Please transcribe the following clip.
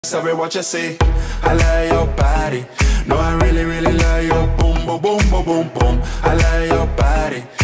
Sorry what you say, I love your body. No, I really, really love your boom, boom, boom, boom, boom, boom. I love your body.